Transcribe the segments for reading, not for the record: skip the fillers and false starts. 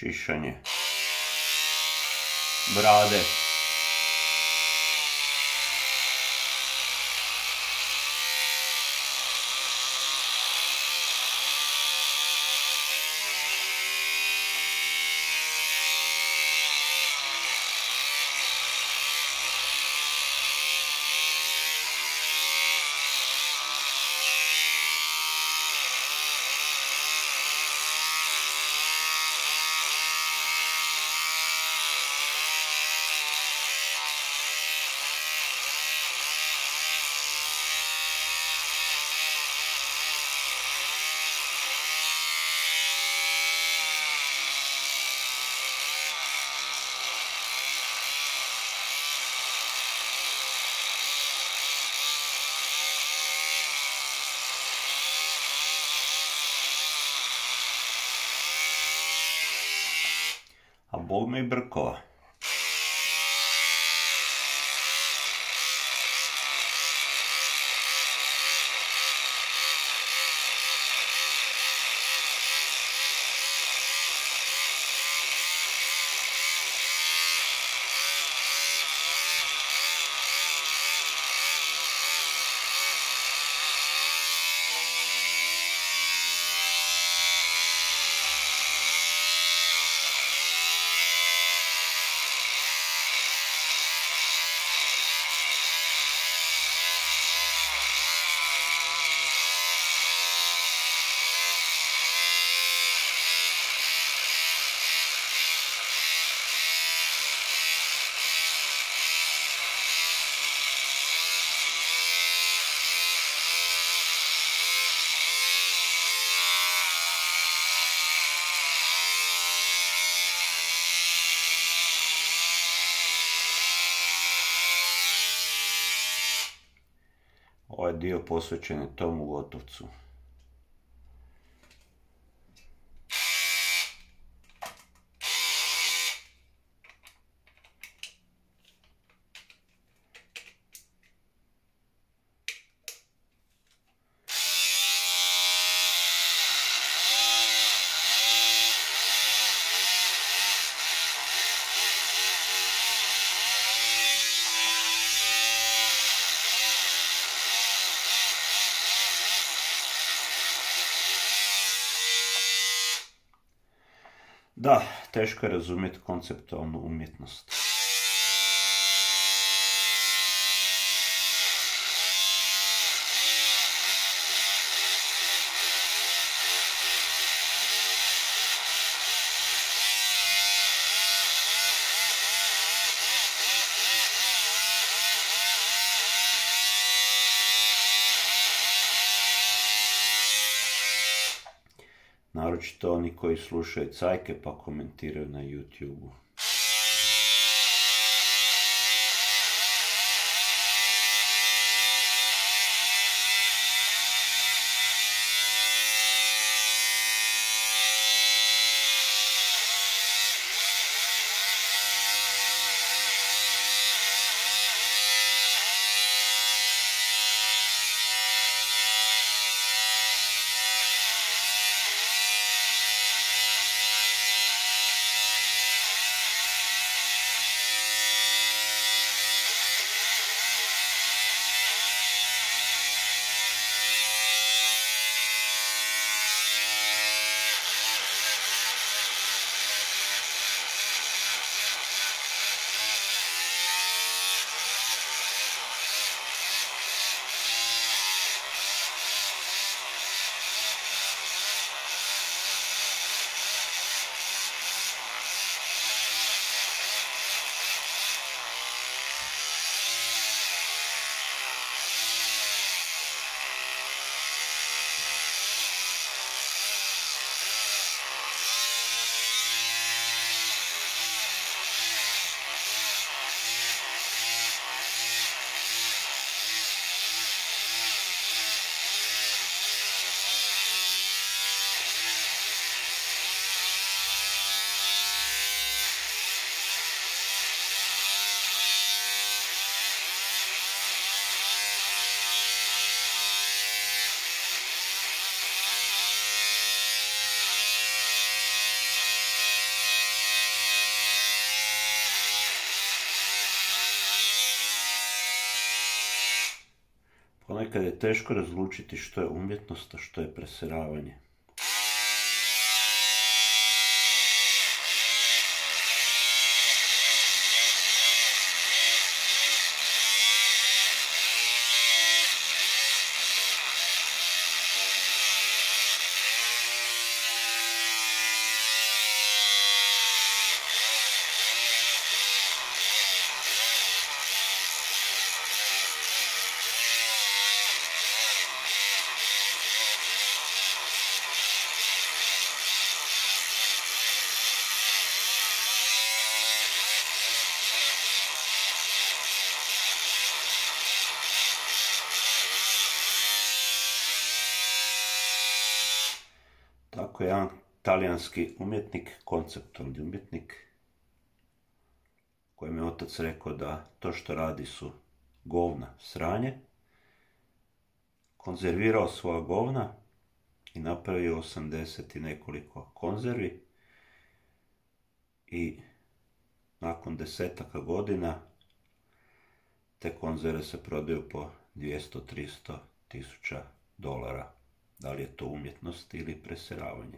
šišanje brade. A bog me i brkova. Ovaj dio posvećen je Tomu Gotovcu. Da, teško je razumjeti konceptualnu umjetnost. Naročito oni koji slušaju cajke pa komentiraju na YouTube-u. ponekad je teško razlučiti što je umjetnost, a što je preseravanje. Tako je jedan talijanski umjetnik, konceptualni umjetnik, kojem je otac rekao da to što radi su govna, sranje, konzervirao svoja govna i napravio 80 i nekoliko konzervi i nakon 10 godina te konzerve se prodaju po 200-300 tisuća dolara. Da li je to umjetnost ili preseravanje?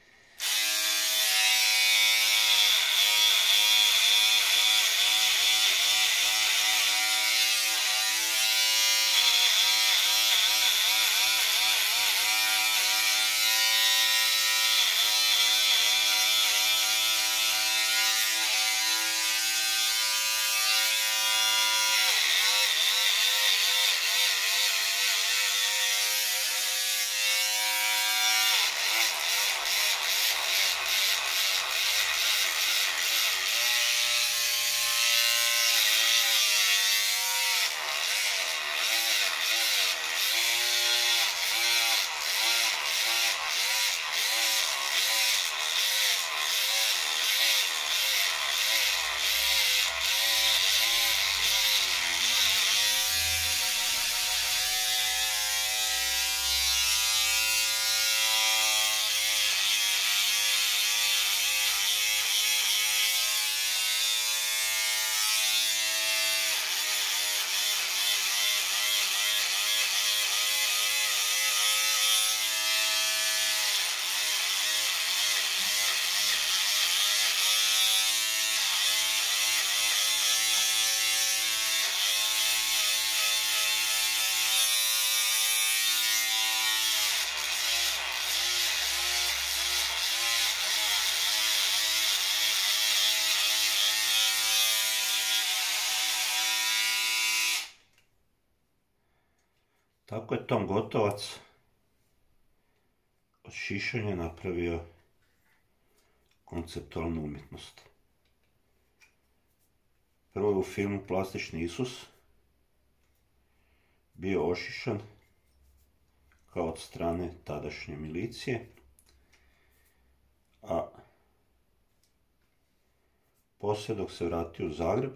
Tako je Tom Gotovac od šišanja napravio konceptualnu umjetnost. Prvo je u filmu Plastični Isus bio ošišan kao od strane tadašnje milicije, a poslije dok se vratio u Zagreb,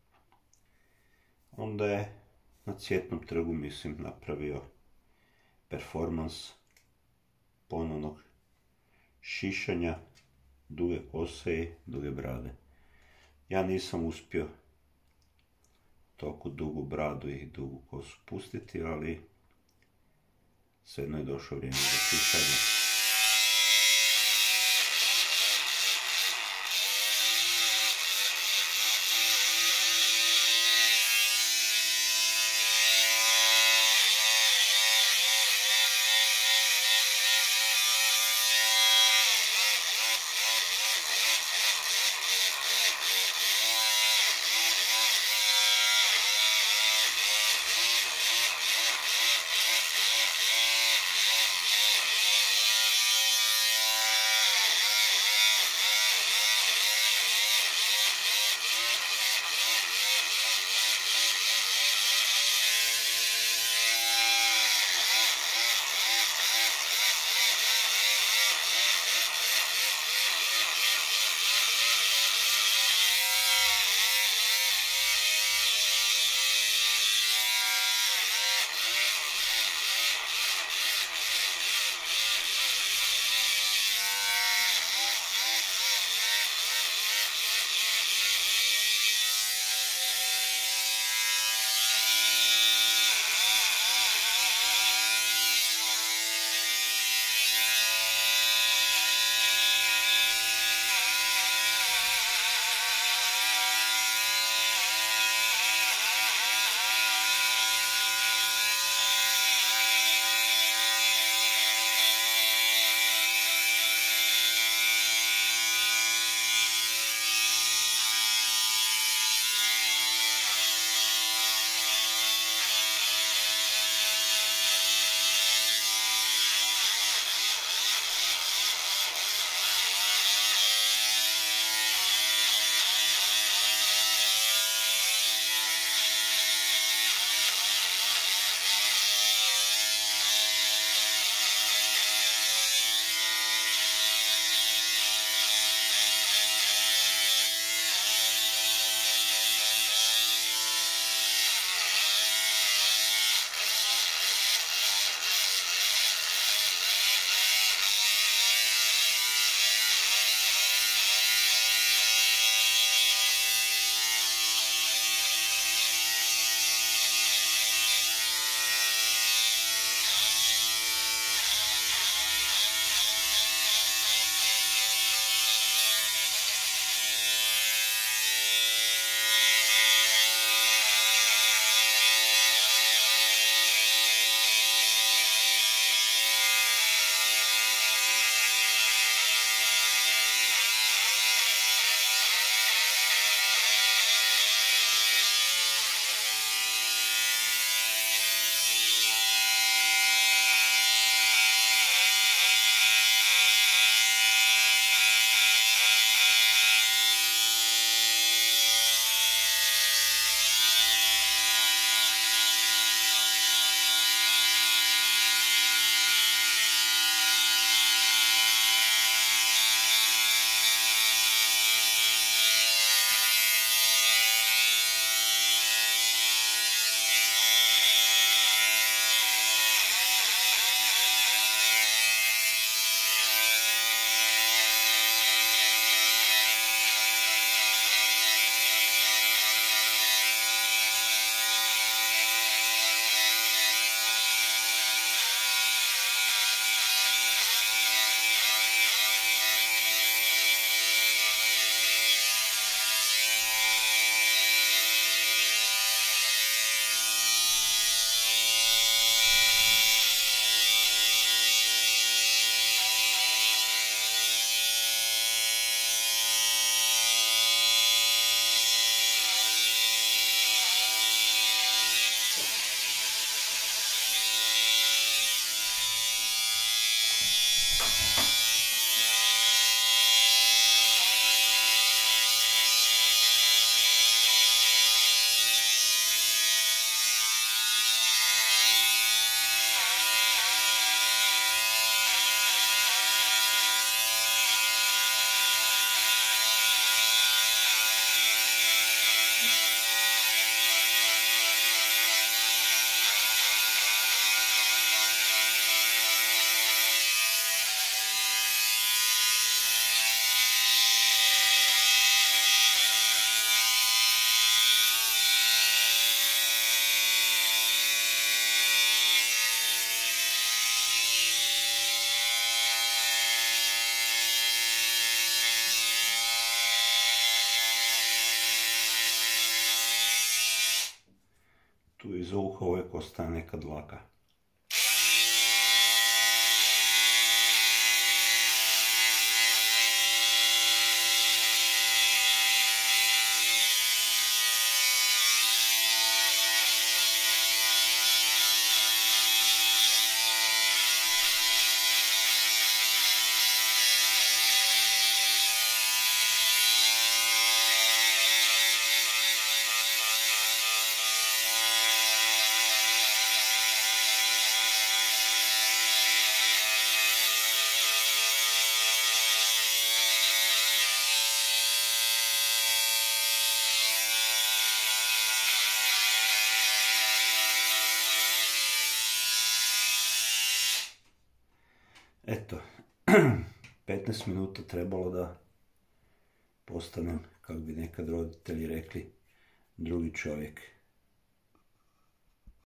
onda je na Cvjetnom trgu, mislim, napravio performans ponovnog šišanja, duge kose i duge brade. Ja nisam uspio toliko dugu bradu i dugu kosu pustiti, ali svejedno je došlo vrijeme za šišanje. Tu iza uha uvijek ostaje neka dlaka. Eto, 15 minuta trebalo da postanem, kako bi nekad roditelji rekli, drugi čovjek.